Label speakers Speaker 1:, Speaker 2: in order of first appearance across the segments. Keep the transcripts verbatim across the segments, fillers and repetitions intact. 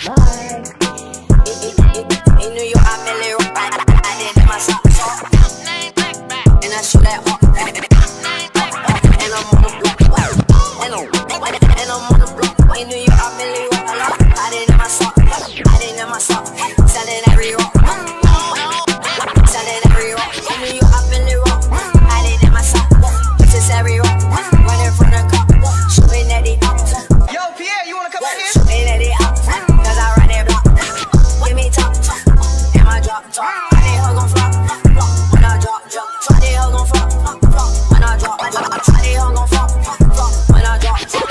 Speaker 1: Bye. In New York, I'm in Leroy. I did my socks off, and I shoot that off. And I'm on the block, and I'm and I'm on the block. In New York, I'm in Leroy. I did my socks, I did my socks, selling every rock, selling every rock. In New York, I'm in Leroy. I did my socks, just every rock, running from the car, shooting at the ops.
Speaker 2: Yo, Pierre, you wanna come out here?
Speaker 1: Shooting at the ops, cause I run that block. Give me top, top, and my drop, drop. I did her gon' flop, flop, when I drop, drop. I did her gon' flop, flop, flop, when I drop, drop. I did her gon' flop, flop, flop, when I drop, drop.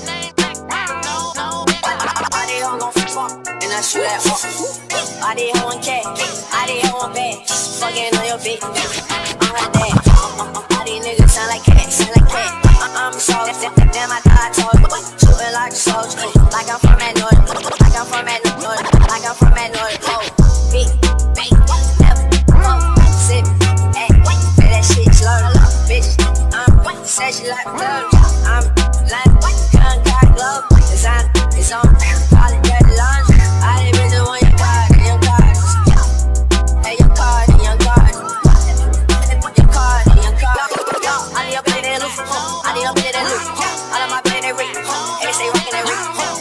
Speaker 1: I did her gon' flop, and I shoot that up. I did her one cat, I did her one bag, fucking on your bitch. I'm like that. All these niggas sound like cats, sound like cat. I'm so damn, I thought I told you. Shooting like a soldier, like I'm from that north, like I'm from that north, like I'm from that north. Oh, big, big, never, oh, sip, hey, feel that shit slow, bitch. I'm said she like love, I'm like gun got glove, design, it's on, call it dirty laundry. I didn't really want your card, and your card, hey, your card, and your card, your card, and your card. I need to play that loop, I need to play that loop. All of my play that ring, and they stay rockin' that ring.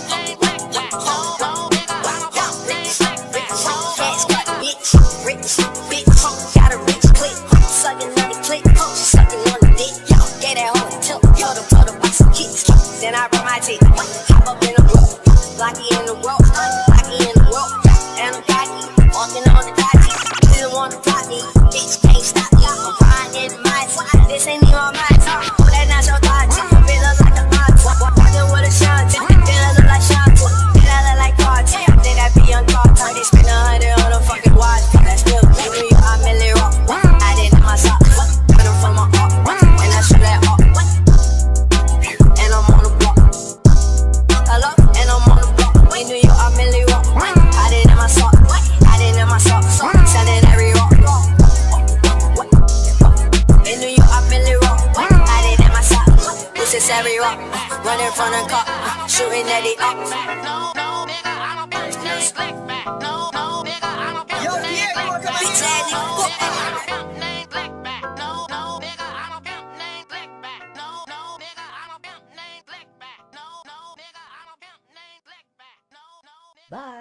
Speaker 1: Rich, bitch, got a rich click, sucking on the click, sucking on the dick. Get that whole tilt, told him, told him buy some kicks. Then I brought my teeth, hop up in the rope, blocky in the rope, blocky in the rope, and I'm cocky, walking on the dodgy. Didn't wanna block me, bitch can't stop me. I'm riding in my side, this ain't even my time. Oh, that's not your dodgy, it look like a odd walking with a shanty, then I look like shanty, then I look like Carty. Then that be on Carty, they spend a hundred on a fucking watch. I'm in Leroy. I did my socks, put them for my heart, and I shoot that off. And I'm on the block. Hello? And I'm on the block. In New York, I'm in Leroy. I did my socks, I did my socks, selling every rock. In New York, I'm in Leroy. I did my socks, this is every rock. Running from the car, shooting at the ops.
Speaker 2: Yo, Pierre, you wanna come out here?
Speaker 1: Bye.